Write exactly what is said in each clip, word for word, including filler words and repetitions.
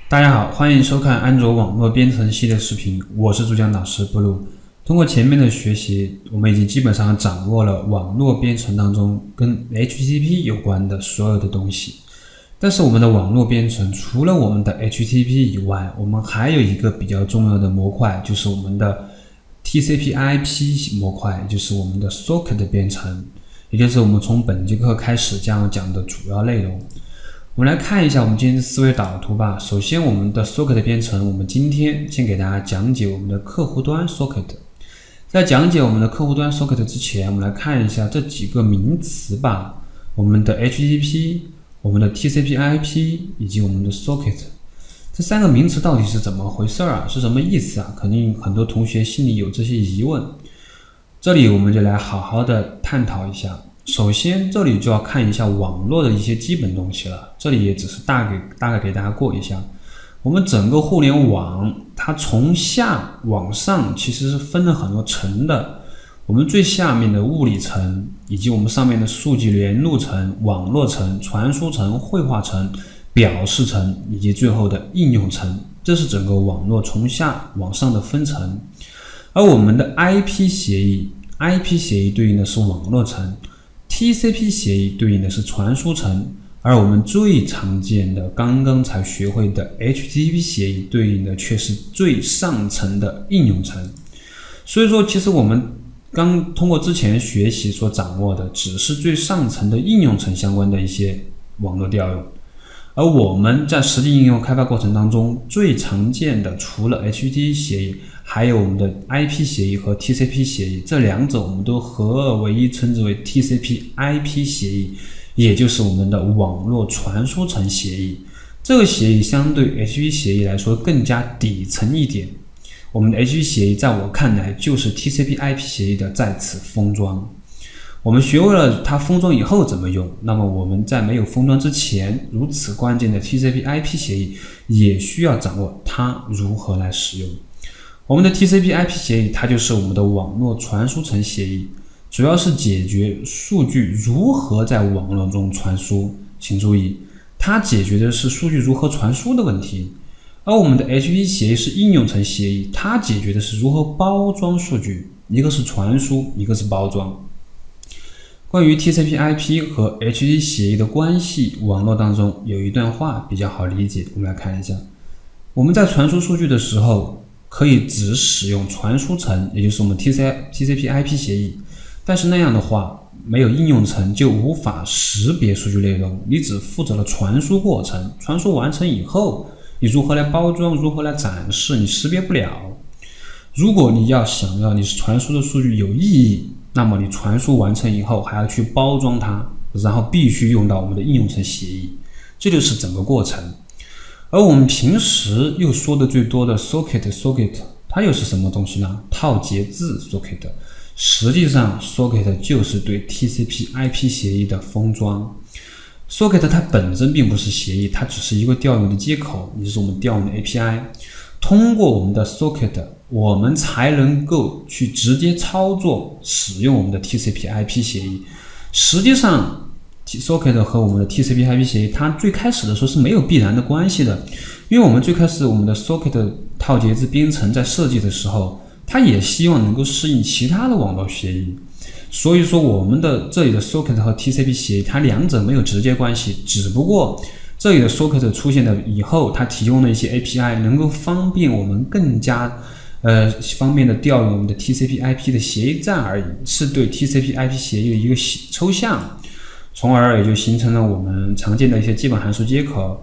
大家好，欢迎收看安卓网络编程系列视频，我是主讲导师 Blue。通过前面的学习，我们已经基本上掌握了网络编程当中跟 H T T P 有关的所有的东西。但是我们的网络编程除了我们的 H T T P 以外，我们还有一个比较重要的模块，就是我们的 T C P I P 模块，也就是我们的 Socket 编程，也就是我们从本节课开始将要讲的主要内容。我们来看一下我们今天的思维导图吧。首先，我们的 Socket 编程，我们今天先给大家讲解我们的客户端 Socket。在讲解我们的客户端 Socket 之前，我们来看一下这几个名词吧。我们的 H T T P、我们的 T C P I P 以及我们的 Socket， 这三个名词到底是怎么回事啊？是什么意思啊？肯定很多同学心里有这些疑问。这里我们就来好好的探讨一下。首先，这里就要看一下网络的一些基本东西了。这里也只是大概大概给大家过一下。我们整个互联网，它从下往上其实是分了很多层的。我们最下面的物理层，以及我们上面的数据连路层、网络层、传输层、绘画层、表示层，以及最后的应用层，这是整个网络从下往上的分层。而我们的 I P 协议 ，I P 协议对应的是网络层。T C P 协议对应的是传输层，而我们最常见的刚刚才学会的 H T T P 协议对应的却是最上层的应用层。所以说，其实我们刚通过之前学习所掌握的只是最上层的应用层相关的一些网络调用，而我们在实际应用开发过程当中最常见的，除了 H T T P 协议，还有我们的 I P 协议和 T C P 协议，这两者我们都合二为一，称之为 T C P I P 协议，也就是我们的网络传输层协议。这个协议相对 H T T P 协议来说更加底层一点。我们的 H T T P 协议在我看来就是 T C P I P 协议的在此封装。我们学会了它封装以后怎么用，那么我们在没有封装之前，如此关键的 T C P I P 协议也需要掌握它如何来使用。我们的 T C P I P 协议，它就是我们的网络传输层协议，主要是解决数据如何在网络中传输。请注意，它解决的是数据如何传输的问题。而我们的 H T T P 协议是应用层协议，它解决的是如何包装数据，一个是传输，一个是包装。关于 T C P I P 和 H T T P 协议的关系，网络当中有一段话比较好理解，我们来看一下。我们在传输数据的时候，可以只使用传输层，也就是我们 T C P I P 协议，但是那样的话，没有应用层就无法识别数据内容，你只负责了传输过程，传输完成以后，你如何来包装，如何来展示，你识别不了。如果你要想要你传输的数据有意义，那么你传输完成以后还要去包装它，然后必须用到我们的应用层协议，这就是整个过程。而我们平时又说的最多的 Socket Socket 它又是什么东西呢？套节字 Socket， 实际上 Socket 就是对 T C P I P 协议的封装。Socket 它本身并不是协议，它只是一个调用的接口，也就是我们调用的 A P I。通过我们的 Socket， 我们才能够去直接操作使用我们的 T C P I P 协议。实际上 Socket 和我们的 T C P I P 协议，它最开始的时候是没有必然的关系的，因为我们最开始我们的 Socket 套节字编程在设计的时候，它也希望能够适应其他的网络协议。所以说我们的这里的 Socket 和 T C P 协议，它两者没有直接关系，只不过这里的 Socket 出现了以后，它提供了一些 A P I， 能够方便我们更加呃方便的调用我们的 T C P I P 的协议站而已，是对 T C P I P 协议的一个抽象，从而也就形成了我们常见的一些基本函数接口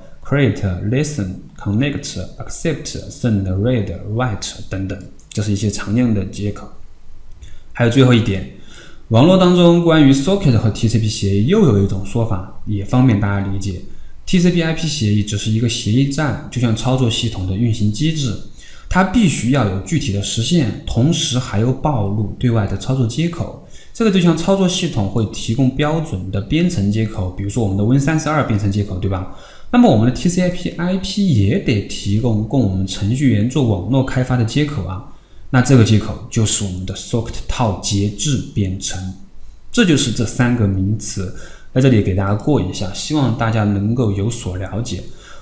create、listen、connect、accept、send、read、write 等等，这是一些常见的接口。还有最后一点，网络当中关于 Socket 和 T C P 协议又有一种说法，也方便大家理解。T C P I P 协议只是一个协议站，就像操作系统的运行机制，它必须要有具体的实现，同时还有暴露对外的操作接口。这个就像操作系统会提供标准的编程接口，比如说我们的 Win 三十二 编程接口，对吧？那么我们的 T C P I P 也得提供供我们程序员做网络开发的接口啊。那这个接口就是我们的 Socket 套节制编程。这就是这三个名词，在这里给大家过一下，希望大家能够有所了解。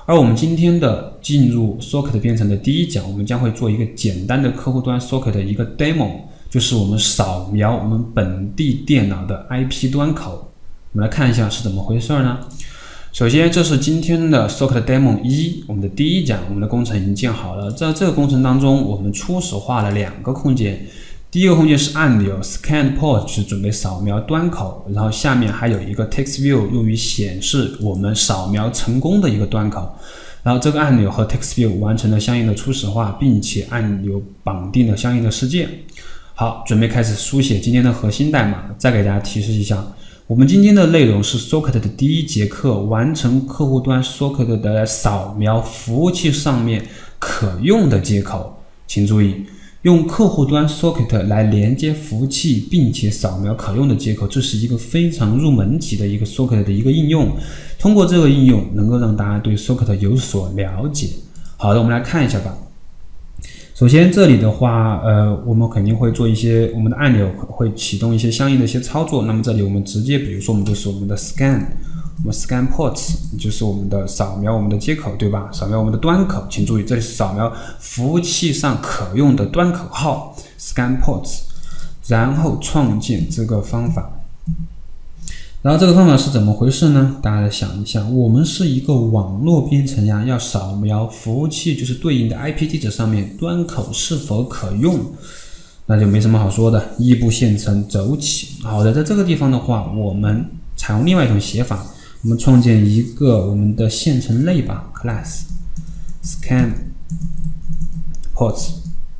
而我们今天的进入 Socket 编程的第一讲，我们将会做一个简单的客户端 Socket 的一个 demo， 就是我们扫描我们本地电脑的 I P 端口。我们来看一下是怎么回事呢？首先，这是今天的 Socket Demo 一，我们的第一讲，我们的工程已经建好了。在这个工程当中，我们初始化了两个空间。第一个空间是按钮 Scan Port， 是准备扫描端口，然后下面还有一个 Text View 用于显示我们扫描成功的一个端口。然后这个按钮和 Text View 完成了相应的初始化，并且按钮绑定了相应的事件。好，准备开始书写今天的核心代码。再给大家提示一下，我们今天的内容是 Socket 的第一节课，完成客户端 Socket 的扫描服务器上面可用的接口。请注意，用客户端 Socket 来连接服务器，并且扫描可用的接口，这是一个非常入门级的一个 Socket 的一个应用。通过这个应用，能够让大家对 Socket 有所了解。好的，我们来看一下吧。首先，这里的话，呃，我们肯定会做一些，我们的按钮会启动一些相应的一些操作。那么这里我们直接，比如说我们就是我们的 Scan， 我们 Scan Ports 就是我们的扫描我们的接口，对吧？扫描我们的端口，请注意，这里是扫描服务器上可用的端口号 Scan Ports， 然后创建这个方法。然后这个方法是怎么回事呢？大家来想一下，我们是一个网络编程呀，要扫描服务器就是对应的 I P 地址上面端口是否可用，那就没什么好说的，异步线程走起。好的，在这个地方的话，我们采用另外一种写法，我们创建一个我们的线程类吧 class scan ports，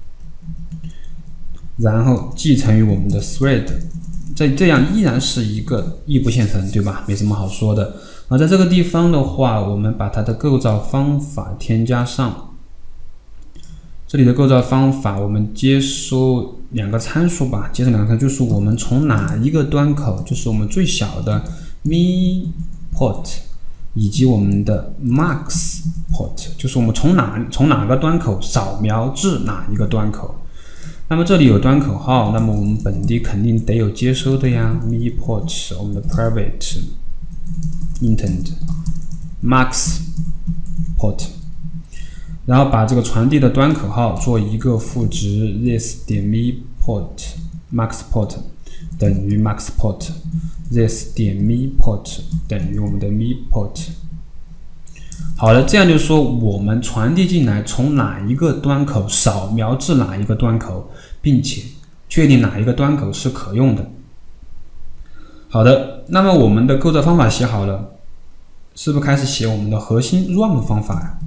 然后继承于我们的 thread。这这样依然是一个异步线程，对吧？没什么好说的。啊，在这个地方的话，我们把它的构造方法添加上。这里的构造方法，我们接收两个参数吧，接收两个参数就是我们从哪一个端口，就是我们最小的 mi port， 以及我们的 max port， 就是我们从哪从哪个端口扫描至哪一个端口。那么这里有端口号，那么我们本地肯定得有接收的呀 ，mi port 我们的 private intent max port， 然后把这个传递的端口号做一个赋值 this 点 mi port max port 等于 max port this 点 mi port 等于我们的 mi port。好了，这样就是说我们传递进来从哪一个端口扫描至哪一个端口，并且确定哪一个端口是可用的。好的，那么我们的构造方法写好了，是不是开始写我们的核心 run 方法呀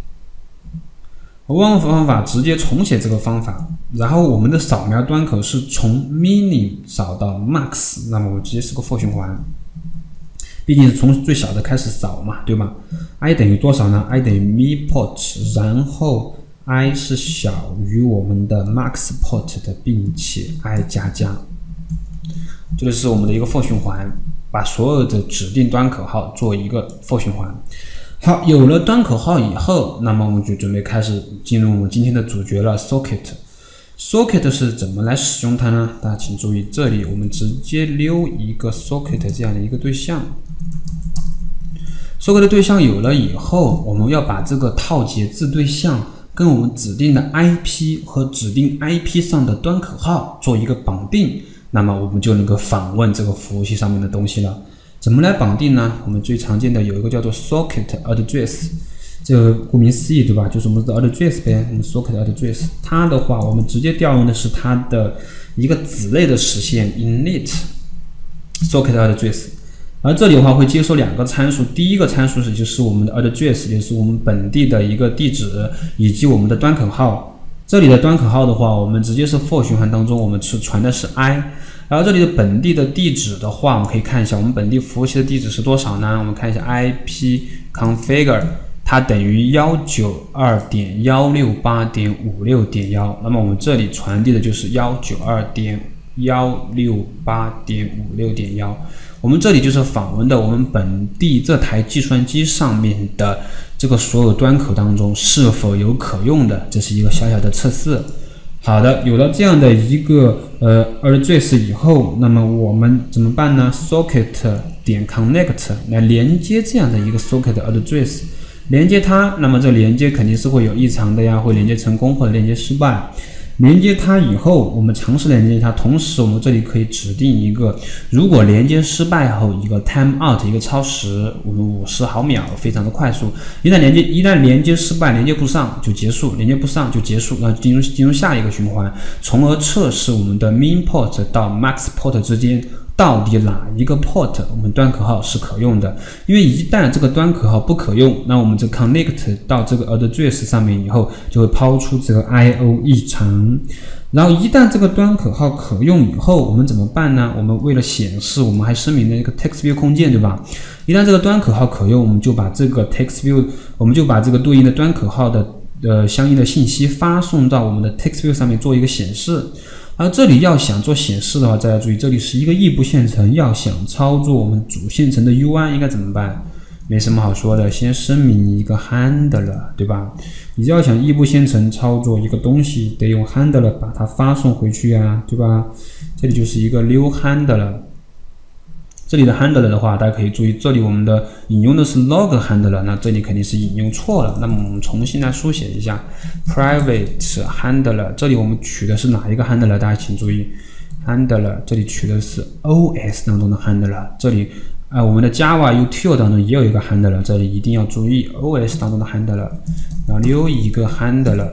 ？run 方法直接重写这个方法，然后我们的扫描端口是从 minim 扫到 max， 那么我直接是个 for 循环。毕竟是从最小的开始扫嘛，对吧 ？i 等于多少呢 ？i 等于 mi port， 然后 i 是小于我们的 max port 的，并且 i 加加，这就是我们的一个 for 循环，把所有的指定端口号做一个 for 循环。好，有了端口号以后，那么我们就准备开始进入我们今天的主角了 ，socket。socket 是怎么来使用它呢？大家请注意，这里我们直接溜一个 socket 这样的一个对象。socket 的对象有了以后，我们要把这个套节字对象跟我们指定的 I P 和指定 I P 上的端口号做一个绑定，那么我们就能够访问这个服务器上面的东西了。怎么来绑定呢？我们最常见的有一个叫做 socket address， 这个顾名思义，对吧？就是我们的 address 呗，我们 socket address， 它的话，我们直接调用的是它的一个子类的实现 init socket address。而这里的话会接收两个参数，第一个参数是就是我们的 address， 也就是我们本地的一个地址，以及我们的端口号。这里的端口号的话，我们直接是 for 循环当中，我们是传的是 i。然后这里的本地的地址的话，我们可以看一下我们本地服务器的地址是多少呢？我们看一下 I P configure， 它等于 一九二点一六八点五六点一， 那么我们这里传递的就是 一九二点一六八点五六点一。我们这里就是访问的我们本地这台计算机上面的这个所有端口当中是否有可用的，这是一个小小的测试。好的，有了这样的一个呃 address 以后，那么我们怎么办呢 ？socket 点 connect 来连接这样的一个 socket address， 连接它，那么这连接肯定是会有异常的呀，会连接成功或者连接失败。连接它以后，我们尝试连接它，同时我们这里可以指定一个，如果连接失败后一个 time out 一个超时，我们五十毫秒，非常的快速。一旦连接一旦连接失败，连接不上就结束，连接不上就结束，然后进入进入下一个循环，从而测试我们的 min port 到 max port 之间到底哪一个 port 我们端口号是可用的。因为一旦这个端口号不可用，那我们这 connect 到这个 address 上面以后，就会抛出这个 I O 异常。然后一旦这个端口号可用以后，我们怎么办呢？我们为了显示，我们还声明了一个 TextView 空间，对吧？一旦这个端口号可用，我们就把这个 TextView， 我们就把这个对应的端口号的呃相应的信息发送到我们的 TextView 上面做一个显示。而这里要想做显示的话，大家注意，这里是一个异步线程，要想操作我们主线程的 U I 应该怎么办？没什么好说的，先声明一个 handler， 对吧？你要想异步线程操作一个东西，得用 handler 把它发送回去啊，对吧？这里就是一个 new handler。这里的 handler 的话，大家可以注意，这里我们的引用的是 log handler， 那这里肯定是引用错了。那么我们重新来书写一下 private handler， 这里我们取的是哪一个 handler？ 大家请注意 handler， 这里取的是 O S 当中的 handler， 这里呃，我们的 Java util 当中也有一个 handler， 这里一定要注意 O S 当中的 handler， 然后留一个 handler，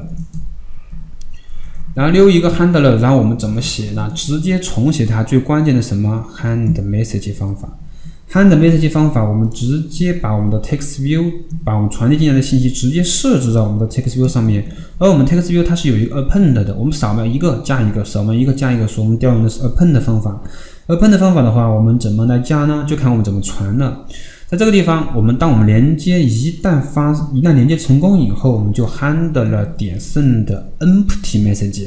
然后留一个 handler， 然后我们怎么写呢？直接重写它最关键的什么 hand message 方法。hand message 方法，我们直接把我们的 TextView， 把我们传递进来的信息直接设置到我们的 TextView 上面。而我们 TextView 它是有一个 append 的，我们扫描一个加一个，扫描一个加一个，所以我们调用的是 append 的方法。append 的方法的话，我们怎么来加呢？就看我们怎么传了。在这个地方，我们当我们连接一旦发一旦连接成功以后，我们就 handle 点 send empty message，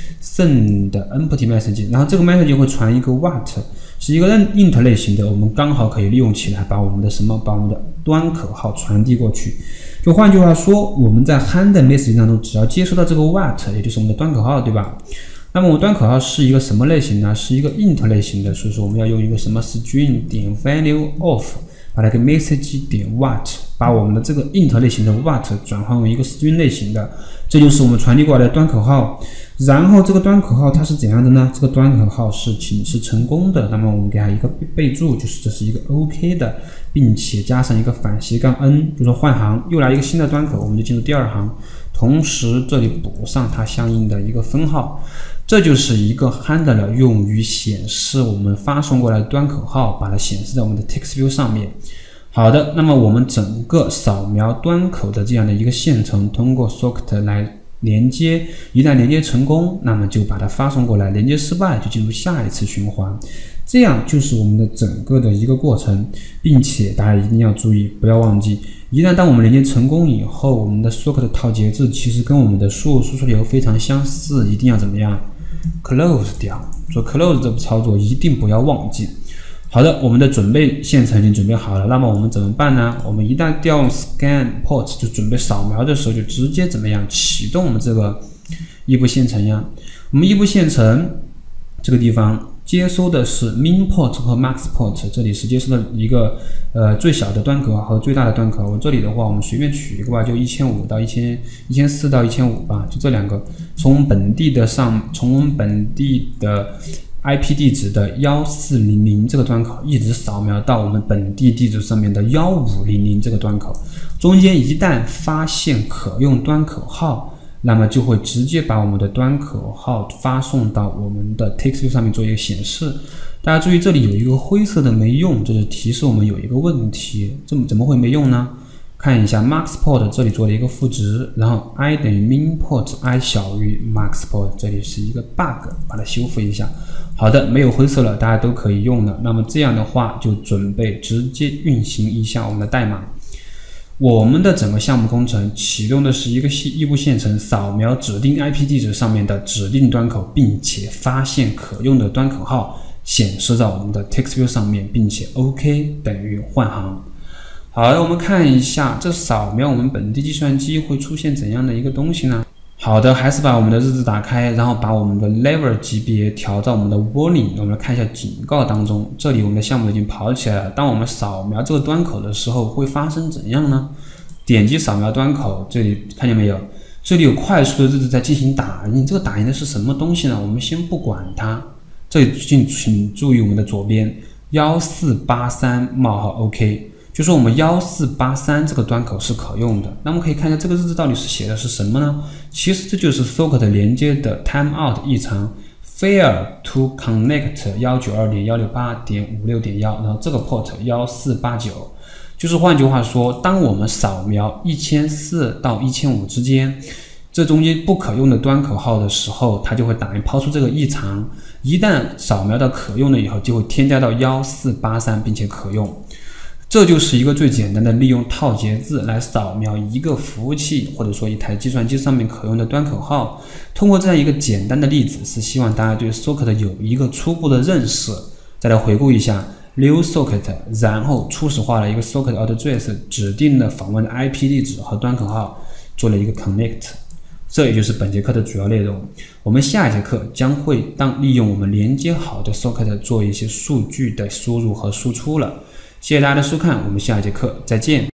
send empty message， 然后这个 message 会传一个 what， 是一个 int 类型的，我们刚好可以利用起来，把我们的什么，把我们的端口号传递过去。就换句话说，我们在 handle message 当中，只要接收到这个 what， 也就是我们的端口号，对吧？那么我们端口号是一个什么类型呢？是一个 int 类型的，所以说我们要用一个什么 string 点 value of， 把它给 message 点 what， 把我们的这个 int 类型的 what 转换为一个 string 类型的，这就是我们传递过来的端口号。然后这个端口号它是怎样的呢？这个端口号是是成功的，那么我们给它一个备注，就是这是一个 OK 的，并且加上一个反斜杠 n， 就说换行，又来一个新的端口，我们就进入第二行，同时这里补上它相应的一个分号。这就是一个 handler 用于显示我们发送过来的端口号，把它显示在我们的 TextView 上面。好的，那么我们整个扫描端口的这样的一个线程，通过 socket 来连接，一旦连接成功，那么就把它发送过来，连接失败就进入下一次循环。这样就是我们的整个的一个过程，并且大家一定要注意，不要忘记，一旦当我们连接成功以后，我们的 socket 套节制其实跟我们的输入输出流非常相似，一定要怎么样 close 掉，做 close 这步操作一定不要忘记。好的，我们的准备线程已经准备好了，那么我们怎么办呢？我们一旦调用 scan port 就准备扫描的时候，就直接怎么样启动我们这个异步线程呀？我们异步线程这个地方接收的是 min port 和 max port， 这里是接收的一个呃最小的端口和最大的端口。这里的话，我们随便取一个吧，就一千五到一千一千四到一千五吧，就这两个。从本地的上，从我们本地的 I P 地址的一四零零这个端口，一直扫描到我们本地地址上面的一五零零这个端口，中间一旦发现可用端口号，那么就会直接把我们的端口号发送到我们的 TextView 上面做一个显示。大家注意，这里有一个灰色的没用，这是提示我们有一个问题，这么怎么会没用呢？看一下 max port 这里做了一个赋值，然后 i 等于 min port i 小于 max port， 这里是一个 bug， 把它修复一下。好的，没有灰色了，大家都可以用了。那么这样的话，就准备直接运行一下我们的代码。我们的整个项目工程启动的是一个异步线程，扫描指定 I P 地址上面的指定端口，并且发现可用的端口号，显示到我们的 TextView 上面，并且 OK 等于换行。好的，我们看一下这扫描我们本地计算机会出现怎样的一个东西呢？好的，还是把我们的日志打开，然后把我们的 level 级别调到我们的 warning， 我们来看一下警告当中，这里我们的项目已经跑起来了。当我们扫描这个端口的时候，会发生怎样呢？ 点击扫描端口，这里看见没有？这里有快速的日志在进行打印，这个打印的是什么东西呢？我们先不管它。这里请请注意我们的左边一四八三冒号 OK， 就说我们一四八三这个端口是可用的。那么可以看一下这个日志到底是写的是什么呢？其实这就是 socket 连接的 timeout 异常 fail to connect 一九二点一六八点五六点一， 然后这个 port 一四八九。就是换句话说，当我们扫描一千四到一千五之间，这中间不可用的端口号的时候，它就会打印抛出这个异常。一旦扫描到可用了以后，就会添加到一四八三，并且可用。这就是一个最简单的利用套节字来扫描一个服务器或者说一台计算机上面可用的端口号。通过这样一个简单的例子，是希望大家对 socket 有一个初步的认识。再来回顾一下 new socket， 然后初始化了一个 socket address 指定的访问的 I P 地址和端口号，做了一个 connect。这也就是本节课的主要内容。我们下一节课将会当利用我们连接好的 socket 做一些数据的输入和输出了。谢谢大家的收看，我们下一节课再见。